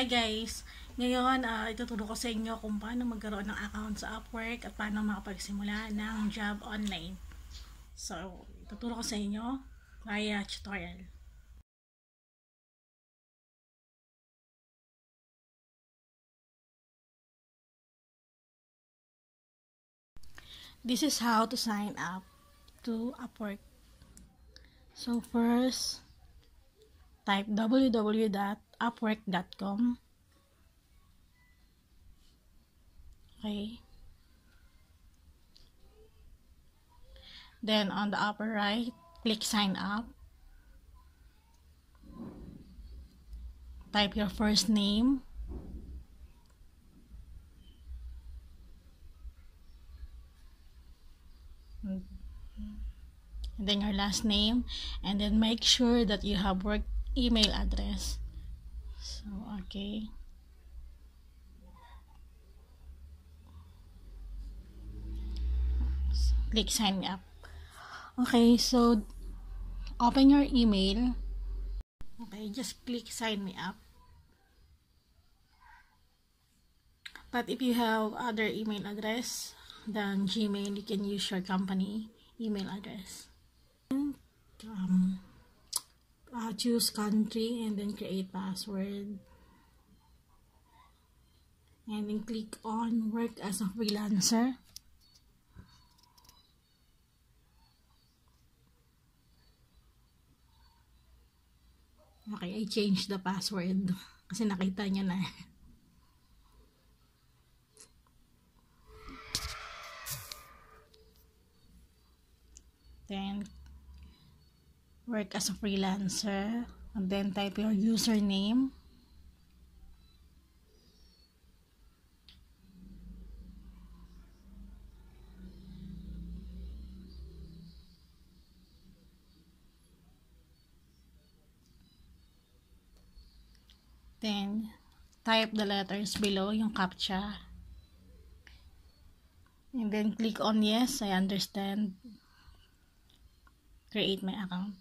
Hi guys! Ngayon, ituturo ko sa inyo kung paano magkaroon ng account sa Upwork at paano makapagsimula ng job online. So, ituturo ko sa inyo via tutorial. This is how to sign up to Upwork. So, first, type www.upwork.com. Okay. Then, on the upper right, click sign up. Type your first name. And then your last name, and then make sure that you have work email address. So, okay. Click sign up. Okay, so open your email. Okay, just click sign me up. But if you have other email address than Gmail, you can use your company email address. Choose country and then create password. And then click on work as a freelancer. Okay, I changed the password kasi nakita niya na. Then work as a freelancer, and then type your username. Then type the letters below, yung CAPTCHA. And then click on yes, I understand. Create my account.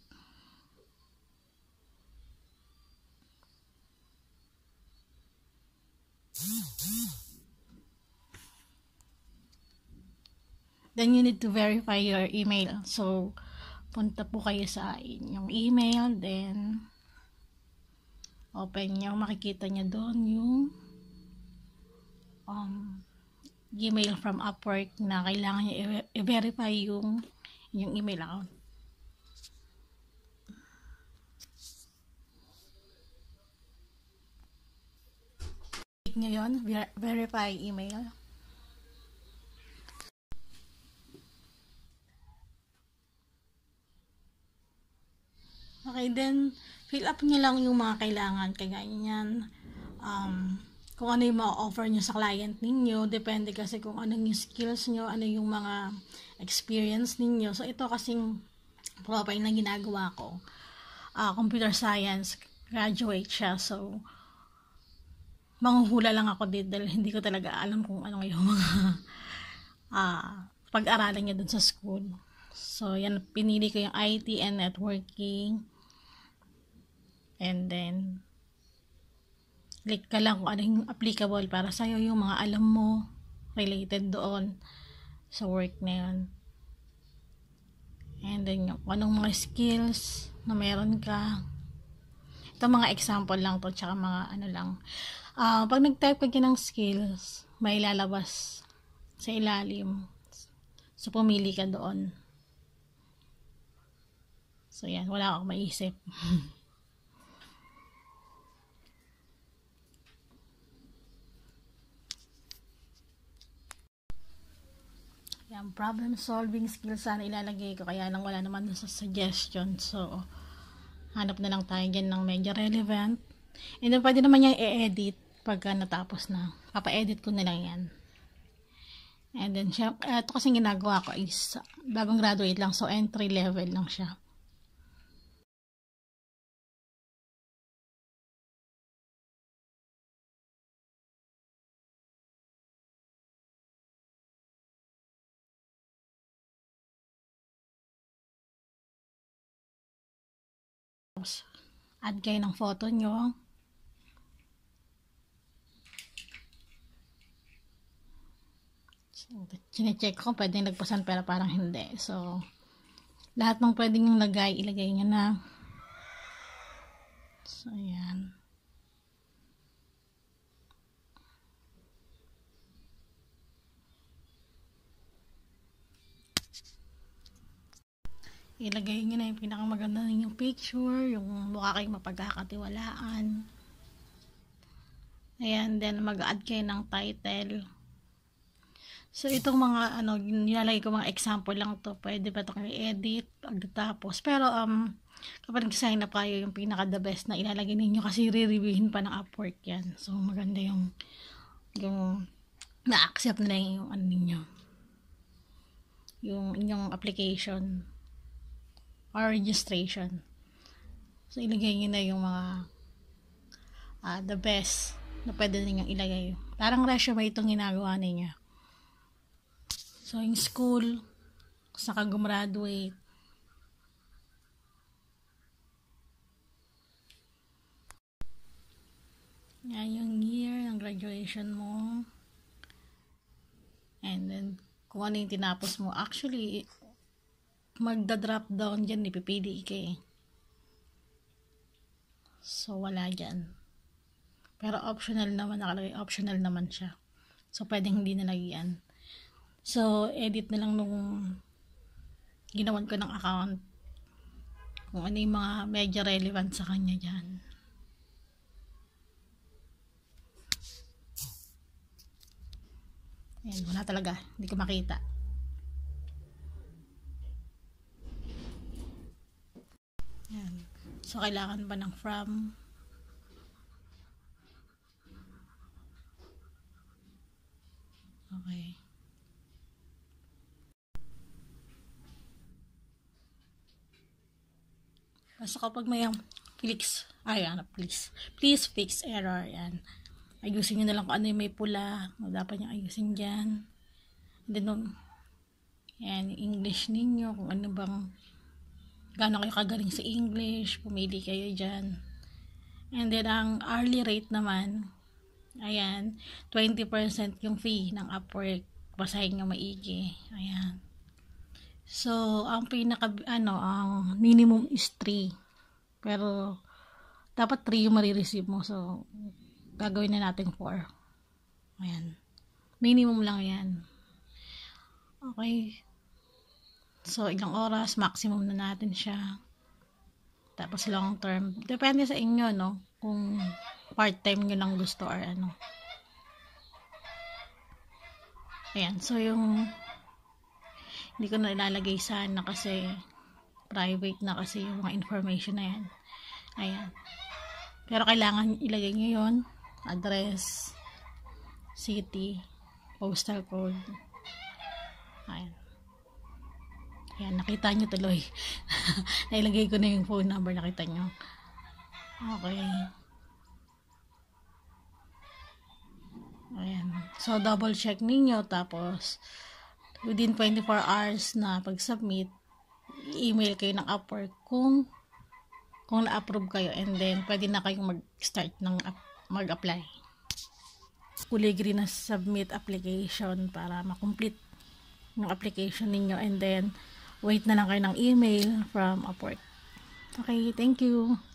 Then you need to verify your email. So, punta po kayo sa inyong email. Then, open nyo. Makikita nyo doon yung Gmail from Upwork na kailangan nyo i-verify yung email account. Click nyo yun, verify email. Okay, then fill up nyo lang yung mga kailangan. Kaya yan, kung ano yung ma-offer nyo sa client ninyo, depende kasi kung ano yung skills nyo, ano yung mga experience ninyo. So, ito kasing profile na ginagawa ko. Computer science, graduate siya. So, manghuhula lang ako dito dahil hindi ko talaga alam kung ano yung mga pag-aralan niya dun sa school. So, yan, pinili ko yung IT and networking. And then, click ka lang kung ano yung applicable para sa'yo, yung mga alam mo related doon sa work na yun. And then, yung anong mga skills na meron ka. Ito mga example lang to, tsaka mga ano lang. Pag nag-type ka ng skills, may lalabas sa ilalim. So, pumili ka doon. So, yan. Wala akong maisip. Yan. Problem solving skills sana ilalagay ko. Kaya lang wala naman sa suggestion. So, hanap na lang tayo dyan ng medyo relevant. And then, pwede naman yan i-edit pagka natapos na. Papa-edit ko na lang yan. And then, ito kasing ginagawa ko is bagong graduate lang. So, entry level lang siya. Add kayo ng photo nyo. Chine-check ko, pwedeng lagpasan pero parang hindi. So, lahat ng pwedeng yung ilagay nyo na. So, ayan. Ilagay nyo na yung pinakamaganda ninyong picture, yung mukha kayong mapagkakatiwalaan. Ayan, then mag-add kayo ng title. So, itong mga, nilalagay ko mga example lang to. Pwede pa ito kayo edit, pagkatapos. Pero, kapag nag-sign up kayo, yung pinaka-the best na ilalagay ninyo kasi re-reviewin pa ng Upwork yan. So, maganda yung na-accept nila yung ninyo. Yung inyong application or registration. So, ilagay nyo na yung mga the best na pwede ninyong ilagay. Parang resume itong ginagawa ninyo. So, yung school, saka gumraduate. Yan yung year ng graduation mo. And then, kung ano yung tinapos mo. Actually, magda-drop down dyan, ipipili ka eh. So, wala dyan. Pero optional naman, nakalagay optional naman siya. So, pwedeng hindi nalagyan. So, edit na lang nung ginawan ko ng account. Kung ano yung mga medyo relevant sa kanya dyan. Ayan, wala talaga. Hindi ko makita. Ayan. So, kailangan ba ng from? Okay. So, kapag may please fix error, yan. Ayusin nyo na lang kung ano yung may pula. Dapat nyo ayusin dyan. And then, yan, English ninyo, kung ano bang, gaano kayo kagaling sa English, pumili kayo dyan. And then, ang hourly rate naman, ayan, 20% yung fee ng Upwork. Basahin nyo maigi. Ayan. So, ang ang minimum is 3. Pero, dapat 3 yung marireceive mo. So, gagawin na natin 4. Ayan. Minimum lang yan. Okay. So, ilang oras, maximum na natin siya. Tapos, long term. Depende sa inyo, no? Kung part-time nyo lang gusto or ano. Ayan. So, hindi ko na ilalagay sana kasi private na kasi yung mga information na yan. Ayan. Pero kailangan ilagay nyo yun. Address, city, postal code. Ayan. Ayan, nakita nyo tuloy. Nailagay ko na yung phone number, nakita nyo. Okay. Ayan. So, double check ninyo. Tapos, within 24 hours na pag-submit, email kayo ng Upwork kung na-approve kayo. And then, pwede na kayong mag-start ng mag-apply. Kulay green na submit application para makomplete yung application ninyo. And then, wait na lang kayo ng email from Upwork. Okay, thank you.